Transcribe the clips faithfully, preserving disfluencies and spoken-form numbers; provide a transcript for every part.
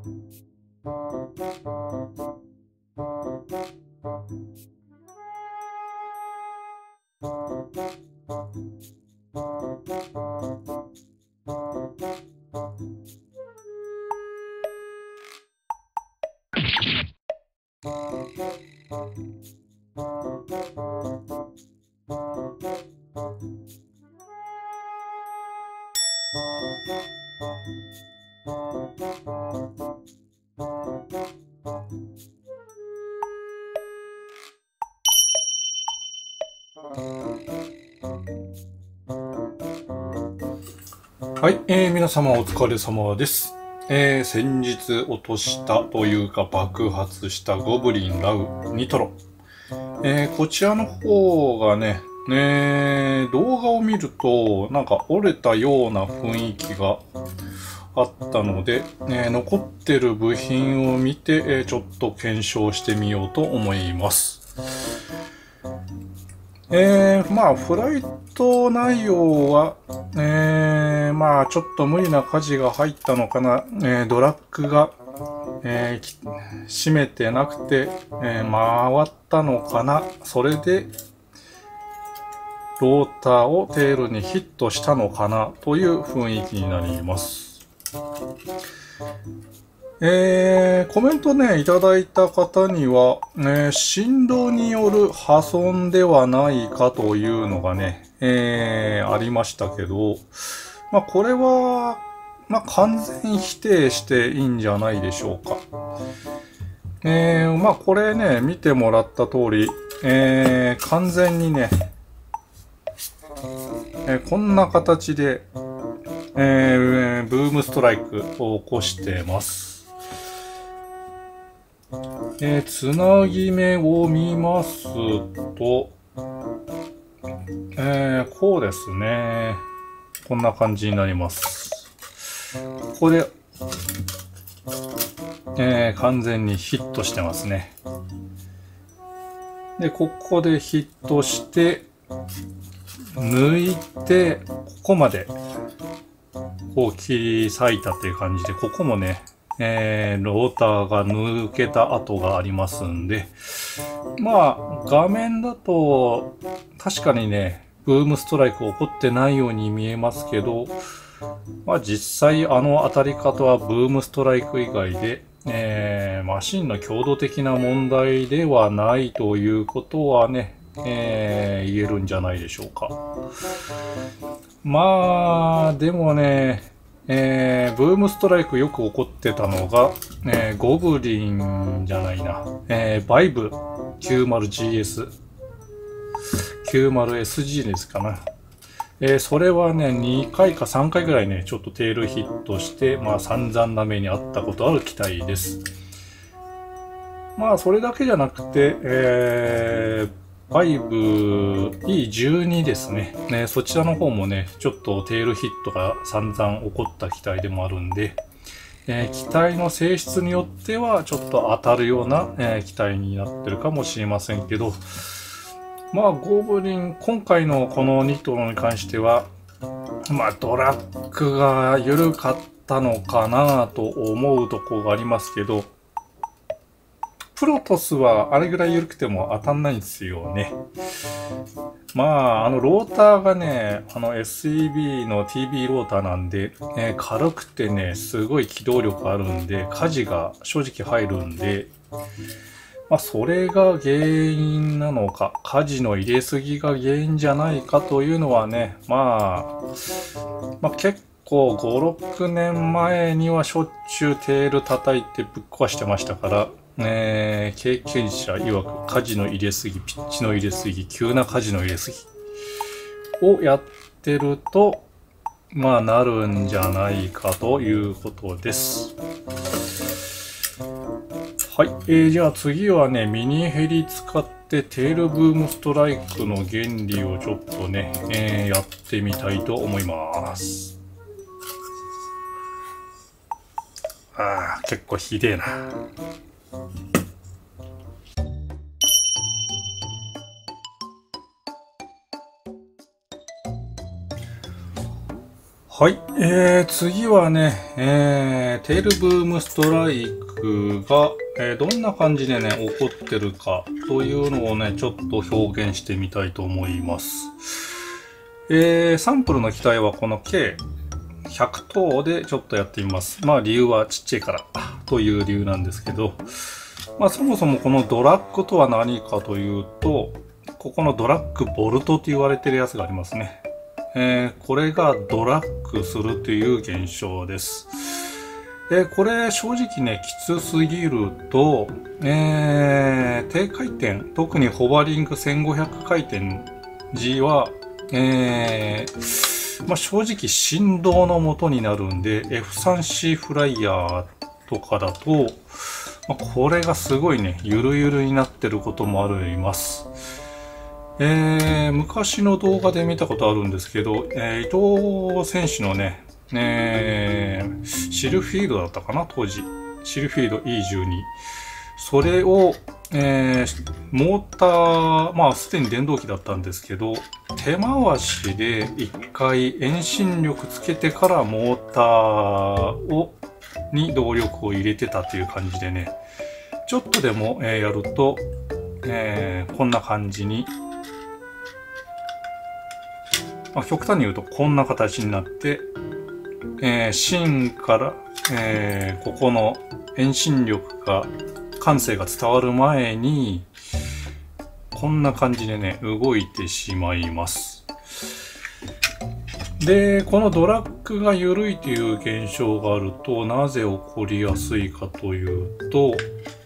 はい、えー、皆様お疲れ様です。えー、先日落としたというか爆発したゴブリンラウニトロ。えー、こちらの方がね、ね動画を見るとなんか折れたような雰囲気があったので、えー、残ってる部品を見て、えー、ちょっと検証してみようと思います。えー、まあ、フライト内容は、えー、まあ、ちょっと無理な火事が入ったのかな、えー、ドラッグが、えー、閉めてなくて、えー、回ったのかな、それで、ローターをテールにヒットしたのかな、という雰囲気になります。えー、コメントね、いただいた方には、ね、振動による破損ではないかというのがね、えー、ありましたけど、まあ、これは、まあ、完全否定していいんじゃないでしょうか。えー、まあ、これね、見てもらった通り、えー、完全にね、えー、こんな形で、えー、ブームストライクを起こしてます。えー、つなぎ目を見ますと、えー、こうですね。こんな感じになります。ここで、えー、完全にヒットしてますね。で、ここでヒットして、抜いて、ここまで、こう切り裂いたっていう感じで、ここもね、えー、ローターが抜けた跡がありますんで、まあ、画面だと、確かにね、ブームストライク起こってないように見えますけど、まあ実際あの当たり方はブームストライク以外で、えー、マシンの強度的な問題ではないということはね、えー、言えるんじゃないでしょうか。まあ、でもね、えー、ブームストライクよく起こってたのが、えー、ゴブリンじゃないな、えー、バイブ きゅうじゅうジーエス、きゅうじゅうエスジー ですかな。えー、それはね、にかいかさんかいぐらいね、ちょっとテールヒットして、まあ散々な目にあったことある機体です。まあそれだけじゃなくて、えー、ファイブイーじゅうに ですね。ね、そちらの方もね、ちょっとテールヒットが散々起こった機体でもあるんで、えー、機体の性質によってはちょっと当たるような、えー、機体になってるかもしれませんけど、まあゴブリン、今回のこのニトロに関しては、まあドラッグが緩かったのかなと思うところがありますけど、プロトスはあれぐらい緩くても当たんないんですよね。まあ、あのローターがね、あの エスイービー の ティービー ローターなんで、えー、軽くてね、すごい機動力あるんで、火事が正直入るんで、まあ、それが原因なのか、火事の入れすぎが原因じゃないかというのはね、まあ、まあ、結構ご、ろくねんまえにはしょっちゅうテール叩いてぶっ壊してましたから、ね、経験者曰く火事の入れすぎ、ピッチの入れすぎ、急な火事の入れすぎをやってると、まあなるんじゃないかということです。はい、えー、じゃあ次はね、ミニヘリ使ってテールブームストライクの原理をちょっとね、えー、やってみたいと思います。あー、結構ひでえな。 はい、えー、次はね、えー、テールブームストライクが、えー、どんな感じでね、起こってるかというのをね、ちょっと表現してみたいと思います。えー、サンプルの機体はこの計ひゃくとうでちょっとやってみます。まあ理由はちっちゃいからという理由なんですけど、まあそもそもこのドラッグとは何かというと、ここのドラッグボルトと言われてるやつがありますね。えー、これがドラッグするという現象です。で、これ正直ね、きつすぎると、えー、低回転、特にホバリングせんごひゃくかい転時は、えー、まあ、正直振動の元になるんで、エフスリーシー フライヤーとかだと、まあ、これがすごいね、ゆるゆるになってることもあります。えー、昔の動画で見たことあるんですけど、えー、伊藤選手のね、えー、シルフィードだったかな、当時。シルフィード イーじゅうに。それを、えー、モーター、まあ、すでに電動機だったんですけど、手回しで一回遠心力つけてからモーターを、に動力を入れてたという感じでね、ちょっとでも、えー、やると、えー、こんな感じに、まあ、極端に言うとこんな形になって、えー、芯から、えー、ここの遠心力が、感性が伝わる前に、こんな感じでね、動いてしまいます。で、このドラッグが緩いという現象があると、なぜ起こりやすいかというと、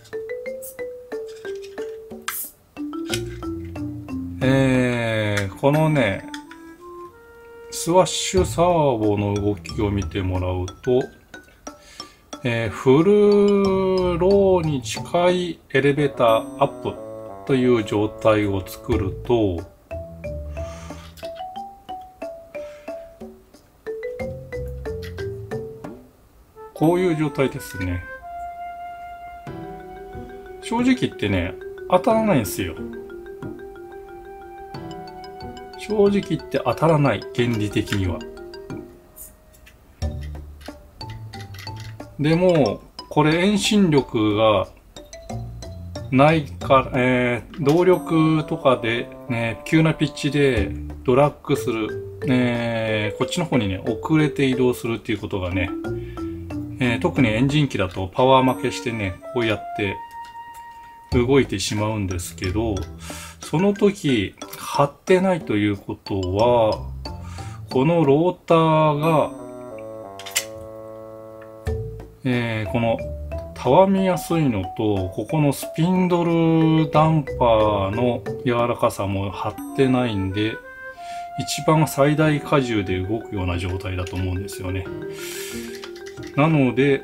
えー、このね、スワッシュサーボの動きを見てもらうと、えー、フルローに近いエレベーターアップという状態を作ると、こういう状態ですね。正直言ってね、当たらないんですよ。正直言って当たらない、原理的には。でも、これ遠心力がないから、えー、動力とかで、ね、急なピッチでドラッグする、えー、こっちの方にね、遅れて移動するっていうことがね、えー、特にエンジン機だとパワー負けしてね、こうやって動いてしまうんですけど、その時、張ってないということは、このローターが、えー、このたわみやすいのと、ここのスピンドルダンパーの柔らかさも張ってないんで、一番最大荷重で動くような状態だと思うんですよね。なので、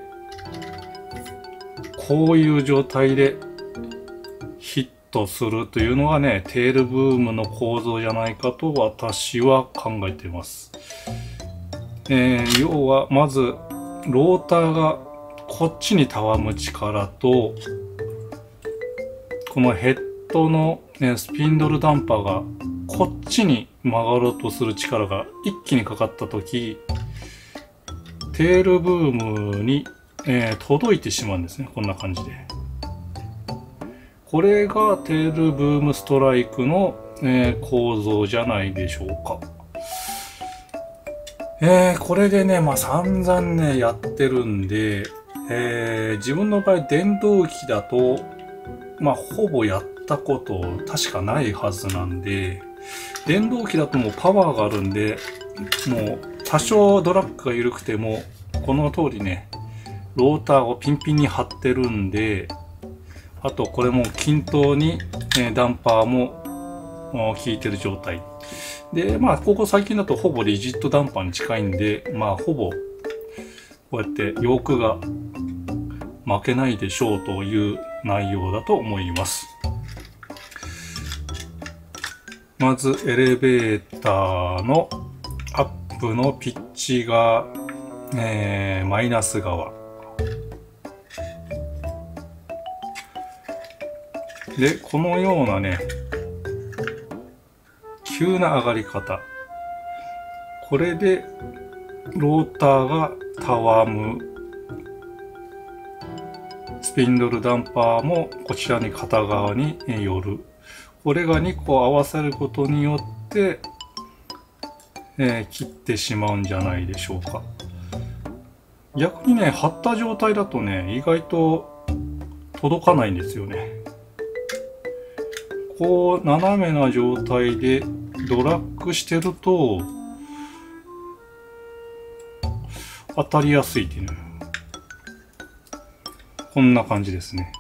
こういう状態でヒットするというのがね、テールブームの構造じゃないかと私は考えています。えー、要は、まず、ローターがこっちにたわむ力と、このヘッドの、ね、スピンドルダンパーがこっちに曲がろうとする力が一気にかかったとき、テールブームに、えー、届いてしまうんですね。こんな感じで。これがテールブームストライクの、えー、構造じゃないでしょうか。えー、これでね、まあ散々ね、やってるんで、えー、自分の場合電動機だと、まあほぼやったこと確かないはずなんで、電動機だともうパワーがあるんで、もう多少ドラッグが緩くても、この通りね、ローターをピンピンに張ってるんで、あとこれも均等に、えー、ダンパーも効いてる状態。で、まあ、ここ最近だとほぼリジットダンパーに近いんで、まあ、ほぼ、こうやってヨークが負けないでしょうという内容だと思います。まず、エレベーターのアップのピッチが、えー、マイナス側。で、このようなね、急な上がり方。これで、 ローターがたわむ。スピンドルダンパーもこちらに片側に寄る。これがにこ合わせることによって、えー、切ってしまうんじゃないでしょうか。逆にね、張った状態だとね、意外と届かないんですよね。こう、斜めな状態でドラッグしてると、当たりやすいっていうの。こんな感じですね。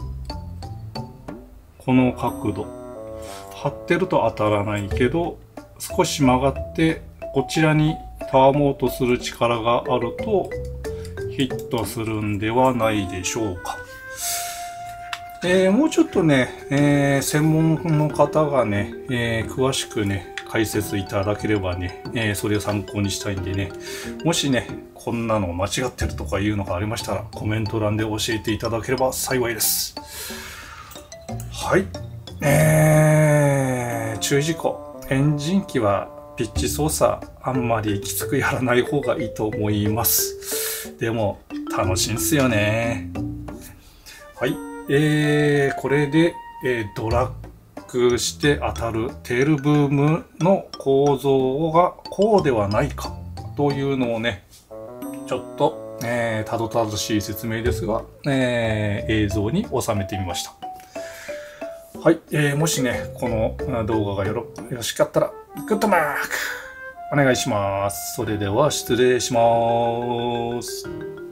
この角度。張ってると当たらないけど、少し曲がってこちらにたわもうとする力があるとヒットするんではないでしょうか。えー、もうちょっとね、えー、専門の方がね、えー、詳しくね、解説いただければね、えー、それを参考にしたいんでね、もしね、こんなの間違ってるとかいうのがありましたら、コメント欄で教えていただければ幸いです。はい。えー、注意事項。エンジン機はピッチ操作あんまりきつくやらない方がいいと思います。でも楽しいんすよね。はい。えー、これで、えー、ドラッグして当たるテールブームの構造がこうではないかというのをね、ちょっと、えー、たどたどしい説明ですが、えー、映像に収めてみました。はい、えー、もしね、この動画がよろ、よろしかったら、グッドマークお願いします。それでは失礼します。